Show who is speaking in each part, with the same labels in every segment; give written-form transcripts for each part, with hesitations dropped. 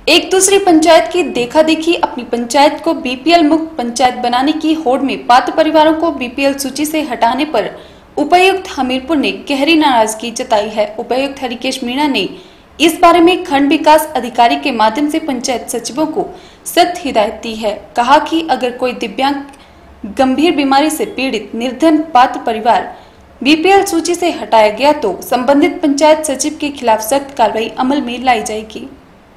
Speaker 1: एक दूसरी पंचायत की देखा देखी अपनी पंचायत को बीपीएल मुक्त पंचायत बनाने की होड़ में पात्र परिवारों को बीपीएल सूची से हटाने पर उपायुक्त हमीरपुर ने गहरी नाराजगी जताई है। उपायुक्त हरिकेश मीणा ने इस बारे में खंड विकास अधिकारी के माध्यम से पंचायत सचिवों को सख्त हिदायत दी है। कहा कि अगर कोई दिव्यांग गंभीर बीमारी से पीड़ित निर्धन पात्र परिवार बीपीएल सूची से हटाया गया तो संबंधित पंचायत सचिव के खिलाफ सख्त कार्रवाई अमल में लाई जाएगी।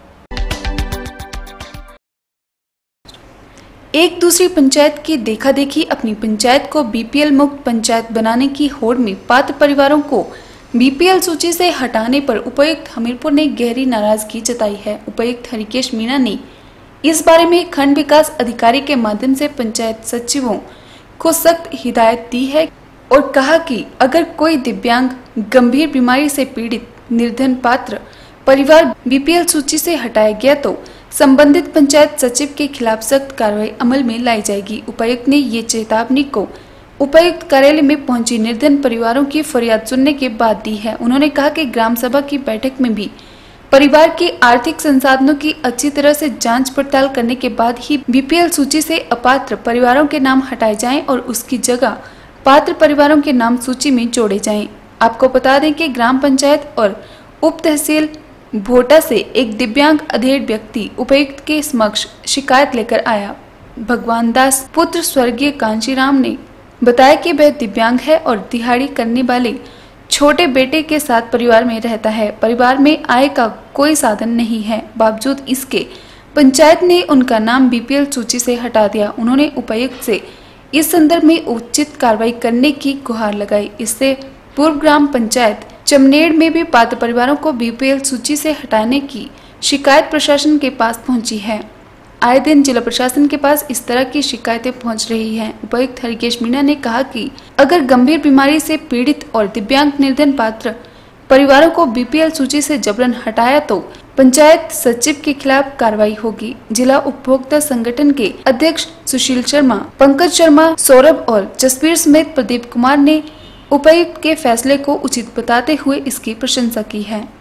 Speaker 1: एक दूसरी पंचायत की देखा देखी अपनी पंचायत को बीपीएल मुक्त पंचायत बनाने की होड़ में पात्र परिवारों को बीपीएल सूची से हटाने पर उपायुक्त हमीरपुर ने गहरी नाराजगी जताई है। उपायुक्त हरिकेश मीणा ने इस बारे में खंड विकास अधिकारी के माध्यम से पंचायत सचिवों को सख्त हिदायत दी है और कहा कि अगर कोई दिव्यांग गंभीर बीमारी से पीड़ित निर्धन पात्र परिवार बीपीएल सूची से हटाया गया तो संबंधित पंचायत सचिव के खिलाफ सख्त कार्रवाई अमल में लाई जाएगी। उपायुक्त ने ये चेतावनी को उपायुक्त कार्यालय में पहुंची निर्धन परिवारों की फरियाद सुनने के बाद दी है। उन्होंने कहा कि ग्राम सभा की बैठक में भी परिवार के आर्थिक संसाधनों की अच्छी तरह से जांच पड़ताल करने के बाद ही बीपीएल सूची से अपात्र परिवारों के नाम हटाए जाएं और उसकी जगह पात्र परिवारों के नाम सूची में जोड़े जाएं। आपको बता दें कि ग्राम पंचायत और उप तहसील भोटा से एक दिव्यांग अधेड़ व्यक्ति उपायुक्त के समक्ष शिकायत लेकर आया। भगवान दास पुत्र स्वर्गीय कांशीराम ने बताया कि वह दिव्यांग है और दिहाड़ी करने वाले छोटे बेटे के साथ परिवार में रहता है। परिवार में आय का कोई साधन नहीं है, बावजूद इसके पंचायत ने उनका नाम बीपीएल सूची से हटा दिया। उन्होंने उपायुक्त से इस संदर्भ में उचित कार्रवाई करने की गुहार लगाई। इससे पूर्व ग्राम पंचायत चमनेड़ में भी पात्र परिवारों को बीपीएल सूची से हटाने की शिकायत प्रशासन के पास पहुंची है। आए दिन जिला प्रशासन के पास इस तरह की शिकायतें पहुंच रही हैं। उपायुक्त हरिकेश मीणा ने कहा कि अगर गंभीर बीमारी से पीड़ित और दिव्यांग निर्धन पात्र परिवारों को बीपीएल सूची से जबरन हटाया तो पंचायत सचिव के खिलाफ कार्रवाई होगी। जिला उपभोक्ता संगठन के अध्यक्ष सुशील शर्मा, पंकज शर्मा, सौरभ और जसवीर समेत प्रदीप कुमार ने उपायुक्त के फैसले को उचित बताते हुए इसकी प्रशंसा की है।